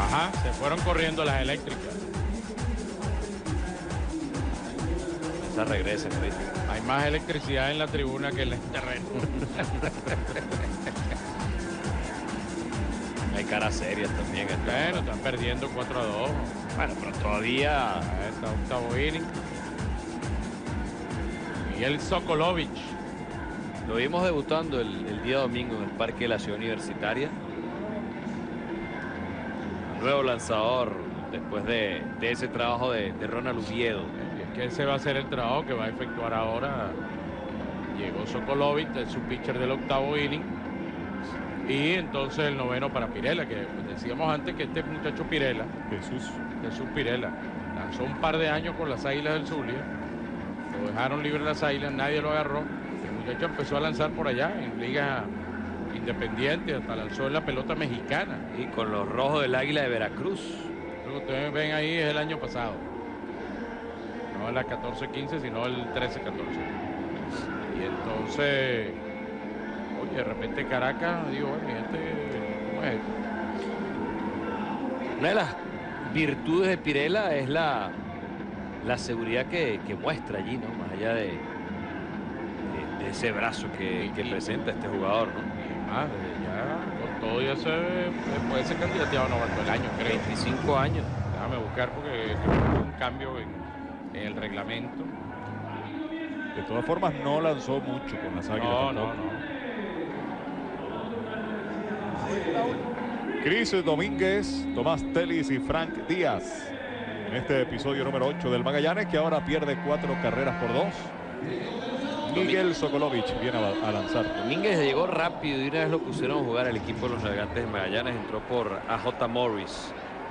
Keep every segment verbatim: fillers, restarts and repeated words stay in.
Ajá, se fueron corriendo las eléctricas. Esa regresa, ahorita. Hay más electricidad en la tribuna que en el terreno. Hay caras serias también. Bueno, están perdiendo cuatro a dos. Bueno, pero todavía... Ah, está octavo inning. Miguel Sokolovic. Lo vimos debutando el, el día domingo en el Parque de la Ciudad Universitaria. Nuevo lanzador después de, de ese trabajo de, de Ronald Oviedo. Y es que ese va a ser el trabajo que va a efectuar ahora. Llegó Sokolovic, es su pitcher del octavo inning. Y entonces el noveno para Pirela, que pues, decíamos antes que este muchacho Pirela, Jesús. Jesús Pirela, lanzó un par de años con las Águilas del Zulia. Lo dejaron libre las Águilas, nadie lo agarró. El muchacho empezó a lanzar por allá en liga independiente, hasta lanzó en la pelota mexicana. Y con los rojos del Águila de Veracruz. Lo que ustedes ven ahí es el año pasado. No la catorce quince, sino el trece catorce. Y entonces, oye, de repente Caracas, digo, bueno, ¿y este cómo es esto? Una de las virtudes de Pirela es la, la seguridad que, que muestra allí, ¿no? Más allá de, de, de ese brazo que, que presenta este jugador, ¿no? Ah, ya con todo ya se puede ser candidateado a novato del año, creo. veinticinco años. Déjame buscar porque hubo un cambio en, en el reglamento. De todas formas, no lanzó mucho con las Águilas. No, tampoco. no, no. Cris Domínguez, Tomás Telis y Frank Díaz. En este episodio número ocho del Magallanes, que ahora pierde cuatro carreras por dos. Miguel Sokolovic viene a, a lanzar. Domínguez llegó rápido y una vez lo pusieron a jugar al equipo de los Navegantes de Magallanes. Entró por A J Morris.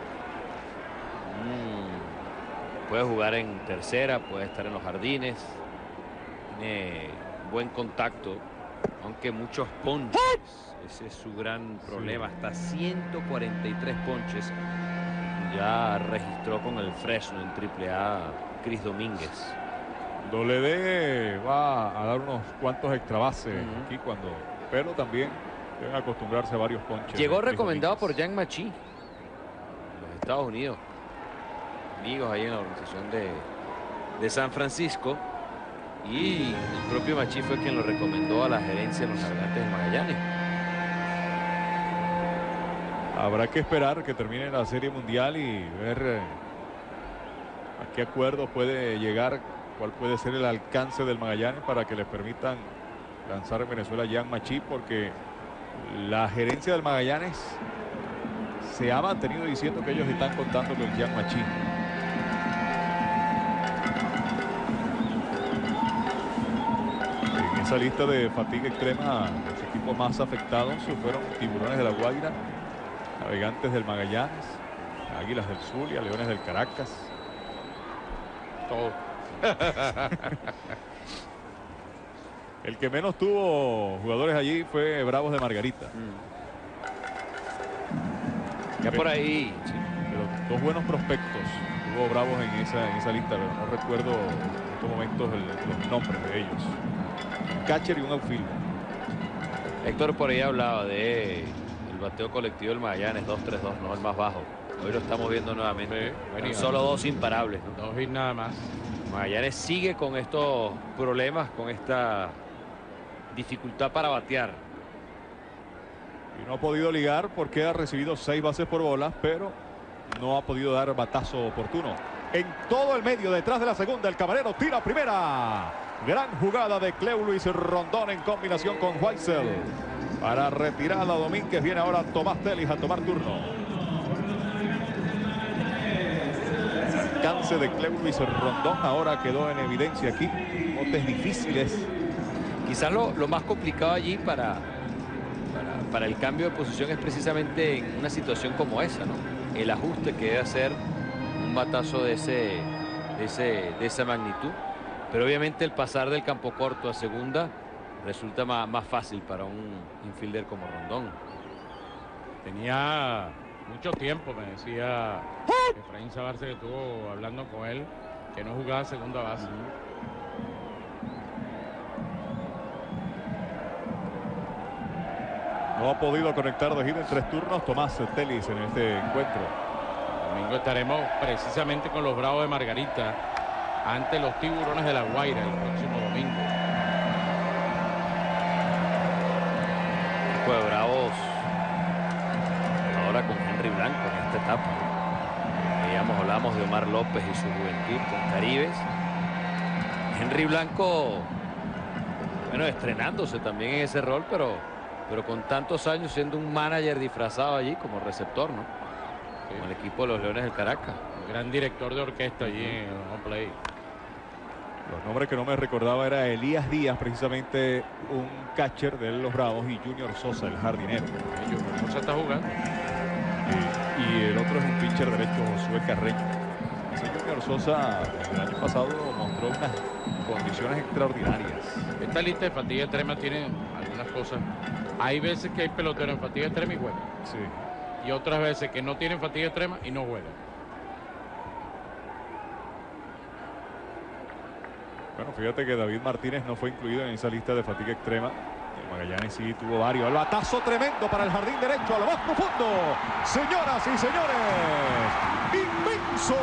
Mm, puede jugar en tercera, puede estar en los jardines. Tiene buen contacto, aunque muchos ponches. Ese es su gran problema. Hasta ciento cuarenta y tres ponches ya registró con el Fresno en triple A Cris Domínguez. Doble D va a dar unos cuantos extra bases Uh-huh. aquí cuando, pero también deben acostumbrarse a varios ponches. Llegó Cris recomendado por Domínguez. Jan Machi, los Estados Unidos, amigos ahí en la organización de, de San Francisco, y el propio Machi fue quien lo recomendó a la gerencia de los Navegantes de Magallanes. Habrá que esperar que termine la Serie Mundial y ver eh, a qué acuerdo puede llegar, cuál puede ser el alcance del Magallanes para que les permitan lanzar en Venezuela a Jan Machi, porque la gerencia del Magallanes se ha mantenido diciendo que ellos están contando con Jan Machi. En esa lista de fatiga extrema, los equipos más afectados fueron Tiburones de la Guaira, Navegantes del Magallanes, Águilas del Zulia, Leones del Caracas. Todo. El que menos tuvo jugadores allí fue Bravos de Margarita. Mm. Ya por ahí. Sí, pero dos buenos prospectos tuvo Bravos en esa, en esa lista, pero no recuerdo en estos momentos el, los nombres de ellos. Un catcher y un outfielder. Héctor por ahí hablaba de el bateo colectivo del Magallanes dos tres dos, no el más bajo. Hoy lo estamos viendo nuevamente. Sí, venía. Solo dos imparables, ¿no? Dos hits nada más. Magallanes sigue con estos problemas, con esta dificultad para batear. Y no ha podido ligar porque ha recibido seis bases por bolas, pero no ha podido dar batazo oportuno. En todo el medio, detrás de la segunda, el camarero tira primera. Gran jugada de Cleo Luis Rondón en combinación con Weissel. Para retirada Domínguez viene ahora Tomás Telis a tomar turno. El alcance de Cleo Luis Rondón ahora quedó en evidencia aquí. Botes difíciles. Quizás lo, lo más complicado allí para, para, para el cambio de posición es precisamente en una situación como esa, ¿no? El ajuste que debe hacer un batazo de, ese, de, ese, de esa magnitud. Pero obviamente el pasar del campo corto a segunda resulta más, más fácil para un infielder como Rondón. Tenía mucho tiempo, me decía Efraín Sabarce, que estuvo hablando con él, que no jugaba segunda base. No ha podido conectar de gira en tres turnos Tomás Telis en este encuentro. domingo estaremos precisamente con los Bravos de Margarita ante los Tiburones de La Guaira el próximo domingo. Equipo de Bravos ahora con Henry Blanco en esta etapa. Veíamos, hablamos de Omar López y su juventud con Caribes. Henry Blanco, bueno, estrenándose también en ese rol, pero, pero con tantos años siendo un manager disfrazado allí como receptor, ¿no? Como el equipo de los Leones del Caracas. Un gran director de orquesta allí en el home play. Los nombres que no me recordaba era Elías Díaz, precisamente un catcher de los Bravos, y Junior Sosa, el jardinero. Junior Sosa está jugando. Y, y el otro es un pitcher derecho, Josué Carreño. Ese Junior Sosa el año pasado mostró unas condiciones extraordinarias. Esta lista de fatiga extrema tiene algunas cosas. Hay veces que hay peloteros en fatiga extrema y juegan. Sí. Y otras veces que no tienen fatiga extrema y no juegan. Bueno, fíjate que David Martínez no fue incluido en esa lista de fatiga extrema. El Magallanes sí tuvo varios. El batazo tremendo para el jardín derecho a lo más profundo. Señoras y señores, inmenso.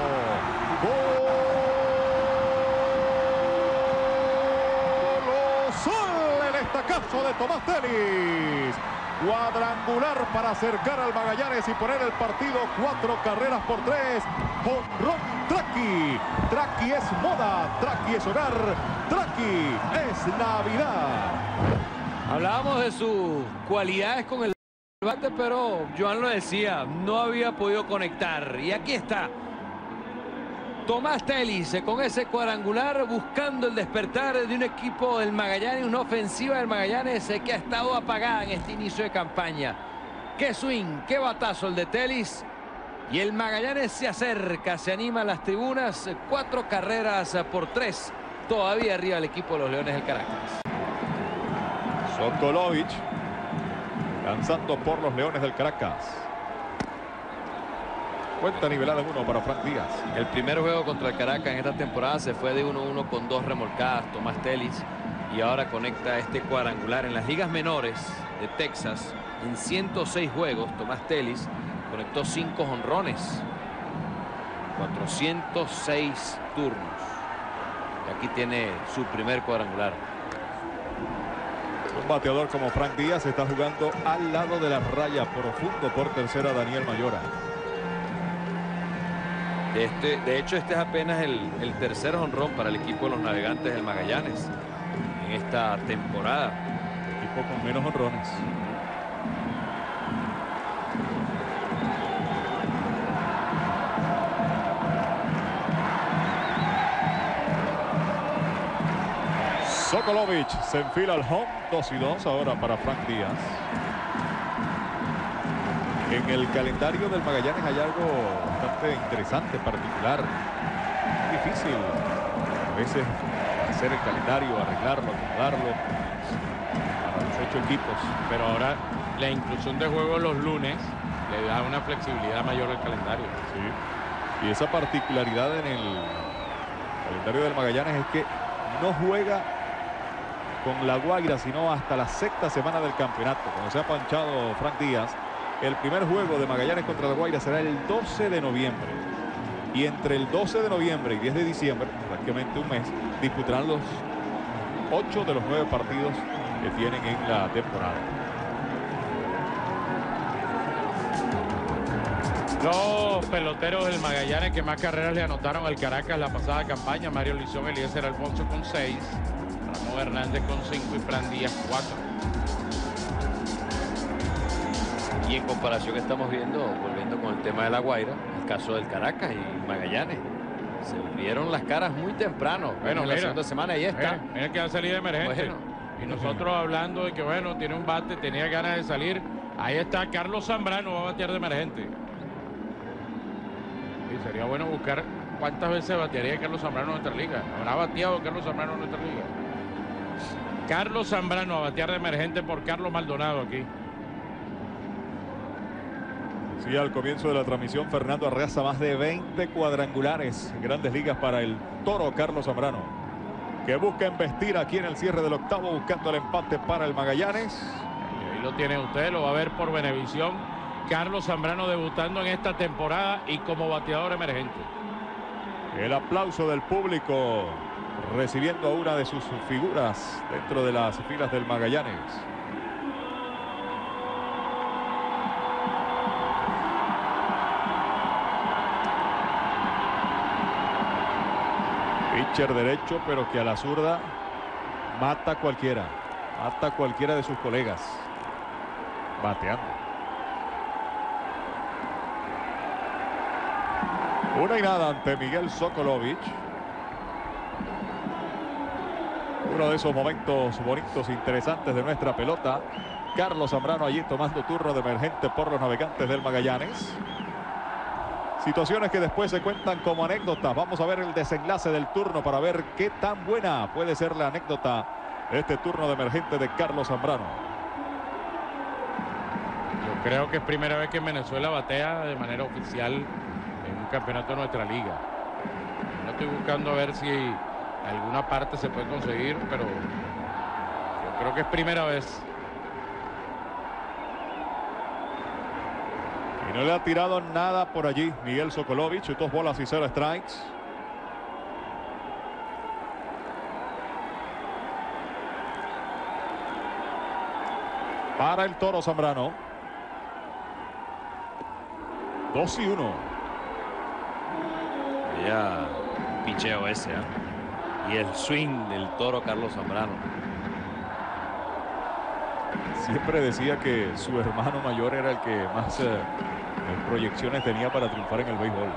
Colosal el estacazo de Tomás Telis. Cuadrangular para acercar al Magallanes y poner el partido cuatro carreras por tres. Jonrón Traqui. Traqui es moda, Traqui es hogar, Traqui es Navidad. Hablábamos de sus cualidades con el bate, pero Joan lo decía, no había podido conectar. Y aquí está Tomás Telis con ese cuadrangular buscando el despertar de un equipo del Magallanes, una ofensiva del Magallanes que ha estado apagada en este inicio de campaña. Qué swing, qué batazo el de Telis. Y el Magallanes se acerca, se anima a las tribunas. Cuatro carreras por tres. Todavía arriba el equipo de los Leones del Caracas. Sokolovic lanzando por los Leones del Caracas. Cuenta nivelada uno para Frank Díaz. El primer juego contra el Caracas en esta temporada se fue de uno a uno con dos remolcadas Tomás Telis. Y ahora conecta este cuadrangular en las ligas menores de Texas. En ciento seis juegos, Tomás Telis conectó cinco jonrones, cuatrocientos seis turnos. Y aquí tiene su primer cuadrangular. Un bateador como Frank Díaz está jugando al lado de la raya, profundo por tercera Daniel Mayora. Este, de hecho, este es apenas el, el tercer jonrón para el equipo de los Navegantes del Magallanes en esta temporada. Equipo con menos jonrones. Sokolovic se enfila al home, dos y dos ahora para Frank Díaz. En el calendario del Magallanes hay algo bastante interesante, particular, difícil a veces hacer el calendario, arreglarlo, acomodarlo para los ocho equipos. Pero ahora la inclusión de juegos los lunes le da una flexibilidad mayor al calendario. Sí. Y esa particularidad en el calendario del Magallanes es que no juega con la Guaira sino hasta la sexta semana del campeonato. Cuando se ha panchado Frank Díaz, el primer juego de Magallanes contra la Guaira será el doce de noviembre. Y entre el doce de noviembre y diez de diciembre, prácticamente un mes, disputarán los ocho de los nueve partidos que tienen en la temporada. Los peloteros del Magallanes que más carreras le anotaron al Caracas la pasada campaña: Mario Lizón, Eliezer Alfonso con seis, Ramón Hernández con cinco y Fran Díaz cuatro. Y en comparación estamos viendo, volviendo con el tema de la Guaira, el caso del Caracas y Magallanes. Se vieron las caras muy temprano. Bueno, en mira, la segunda semana ahí está. Mira, mira que va a salir de emergente. Bueno. Y nosotros hablando de que, bueno, tiene un bate, tenía ganas de salir. Ahí está Carlos Zambrano, va a batear de emergente. Y sería bueno buscar cuántas veces batearía Carlos Zambrano en nuestra liga. ¿Habrá bateado Carlos Zambrano en nuestra liga? Carlos Zambrano a batear de emergente por Carlos Maldonado aquí. Sí, al comienzo de la transmisión, Fernando Arreaza, más de veinte cuadrangulares en Grandes Ligas para el toro Carlos Zambrano, que busca embestir aquí en el cierre del octavo, buscando el empate para el Magallanes. Y ahí lo tiene usted, lo va a ver por Venevisión Carlos Zambrano debutando en esta temporada y como bateador emergente. El aplauso del público recibiendo a una de sus figuras dentro de las filas del Magallanes. Pitcher derecho, pero que a la zurda mata a cualquiera. Mata a cualquiera de sus colegas. Bateando. Una y nada ante Miguel Sokolovic. Uno de esos momentos bonitos, interesantes de nuestra pelota. Carlos Zambrano allí tomando turno de emergente por los Navegantes del Magallanes. Situaciones que después se cuentan como anécdotas. Vamos a ver el desenlace del turno para ver qué tan buena puede ser la anécdota de este turno de emergente de Carlos Zambrano. Yo creo que es primera vez que Venezuela batea de manera oficial en un campeonato de nuestra liga. No estoy buscando a ver si alguna parte se puede conseguir, pero yo creo que es primera vez. Y no le ha tirado nada por allí Miguel Sokolovic. Dos bolas y cero strikes. Para el Toro Zambrano. Dos y uno. Ya picheo ese, ¿eh? Y el swing del Toro Carlos Zambrano. Siempre decía que su hermano mayor era el que más eh, proyecciones tenía para triunfar en el béisbol.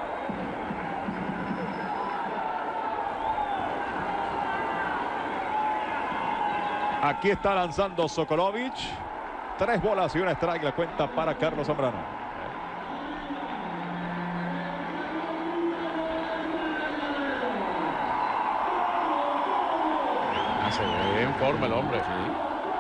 Aquí está lanzando Sokolovic. Tres bolas y una strike la cuenta para Carlos Zambrano. Ah, se ve en forma el hombre. Sí.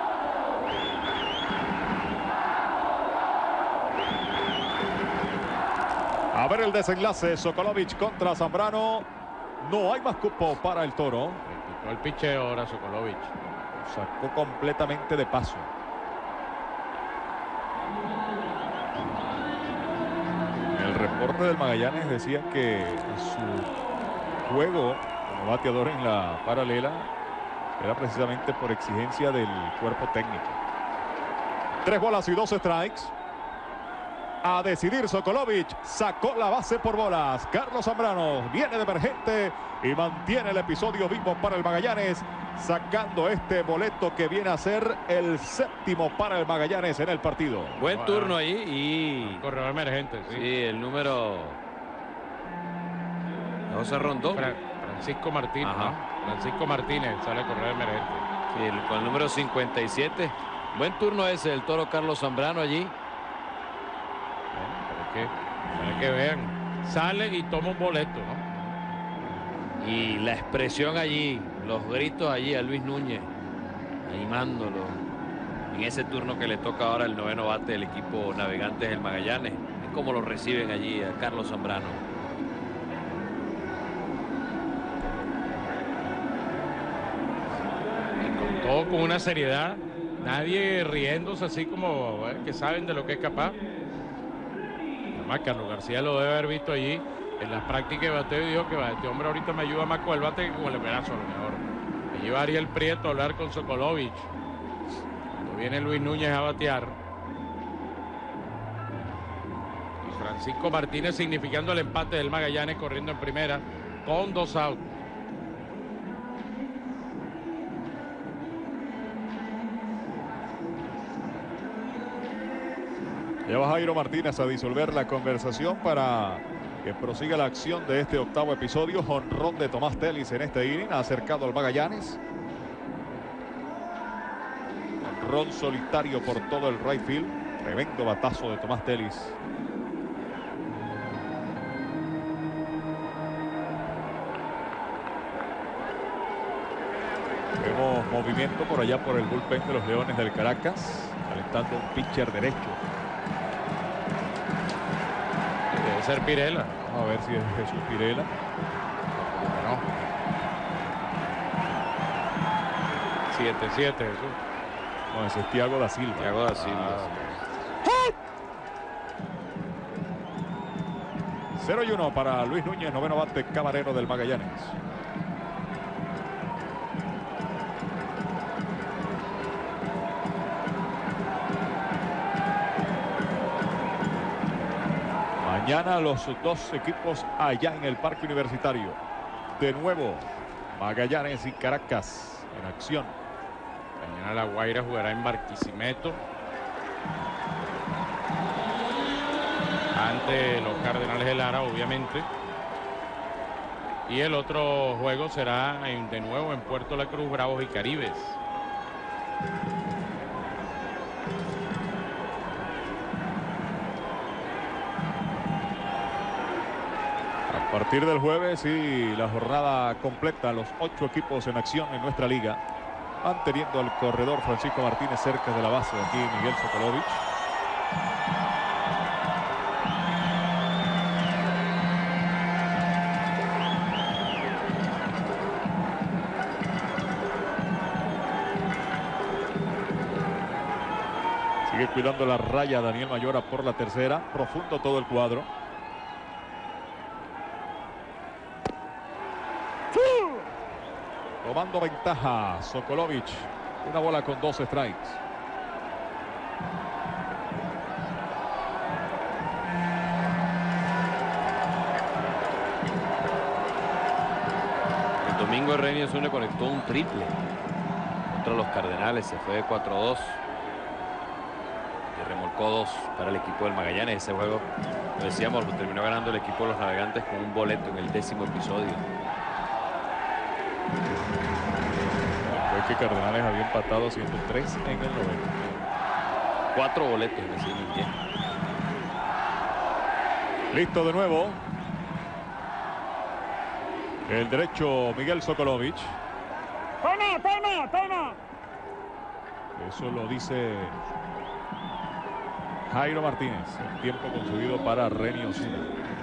A ver el desenlace. Sokolovic contra Zambrano. No hay más cupo para el Toro. Le quitó el picheo ahora Sokolovic. Sacó completamente de paso. El reporte del Magallanes decía que su juego como bateador en la paralela era precisamente por exigencia del cuerpo técnico. Tres bolas y dos strikes. A decidir Sokolovic. Sacó la base por bolas. Carlos Zambrano viene de emergente y mantiene el episodio vivo para el Magallanes, sacando este boleto que viene a ser el séptimo para el Magallanes en el partido. Buen Bueno. turno ahí y Corredor emergente, sí. sí, el número José Rondón. Fra- Francisco Martínez, Ajá. ¿no? Francisco Martínez sale a correr emergente. Sí, el- con el número cincuenta y siete. Buen turno ese, el Toro Carlos Zambrano allí. Bueno, pero es que, para que vean, sale y toma un boleto, ¿no? Y la expresión allí, los gritos allí a Luis Núñez, animándolo en ese turno que le toca ahora el noveno bate del equipo Navegantes del Magallanes. Es como lo reciben allí a Carlos Zambrano. Y con todo con una seriedad, nadie riéndose así como bueno, que saben de lo que es capaz. Además, Carlos García lo debe haber visto allí en las prácticas de bateo y dijo que este hombre ahorita me ayuda más con el bate que con el brazo a lo mejor. Me lleva Ariel Prieto a hablar con Sokolovic. Cuando viene Luis Núñez a batear. Y Francisco Martínez significando el empate del Magallanes corriendo en primera con dos outs. Ya va Jairo Martínez a disolver la conversación para que prosiga la acción de este octavo episodio. Jonrón de Tomás Telis en este inning, ha acercado al Magallanes. Jonrón solitario por todo el right field. Tremendo batazo de Tomás Telis. Vemos movimiento por allá por el bullpen de los Leones del Caracas, calentando un pitcher derecho. Debe ser Pirela. Vamos a ver si es Jesús Pirela. No. siete siete, Jesús. No, ese es Thiago da Silva. Thiago da Silva. Ah, cero y uno para Luis Núñez, noveno bate camarero del Magallanes. Mañana los dos equipos allá en el Parque Universitario. De nuevo, Magallanes y Caracas en acción. Mañana La Guaira jugará en Barquisimeto ante los Cardenales de Lara, obviamente. Y el otro juego será en, de nuevo en Puerto La Cruz, Bravos y Caribes. A partir del jueves y la jornada completa, los ocho equipos en acción en nuestra liga, manteniendo al corredor Francisco Martínez cerca de la base. Aquí Miguel Sokolovich. Sigue cuidando la raya Daniel Mayora por la tercera. Profundo todo el cuadro. Tomando ventaja Sokolovich. Una bola con dos strikes. El domingo Herrera Osuna conectó un triple contra los Cardenales. Se fue de cuatro a dos. Y remolcó dos para el equipo del Magallanes. Ese juego, lo decíamos, lo terminó ganando el equipo de los Navegantes con un boleto en el décimo episodio. Que Cardenales había empatado ciento tres en el noveno. Cuatro boletos en ese inning. Listo de nuevo. El derecho Miguel Sokolovich. ¡Toma, toma, toma! Eso lo dice Jairo Martínez. El tiempo concedido para Reni Osuna.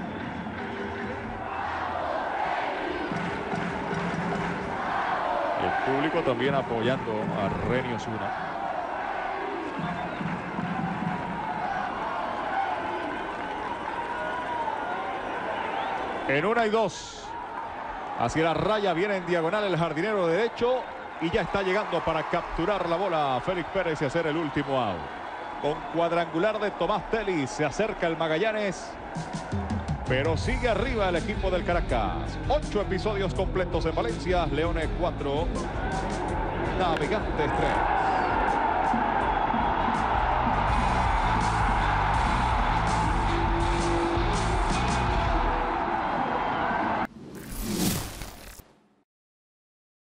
El público también apoyando a Reni Osuna. En una y dos. Hacia la raya viene en diagonal el jardinero derecho. Y ya está llegando para capturar la bola Félix Pérez y hacer el último out. Con cuadrangular de Tomás Telis se acerca el Magallanes. Pero sigue arriba el equipo del Caracas. Ocho episodios completos en Valencia. Leones cuatro. Navegantes tres.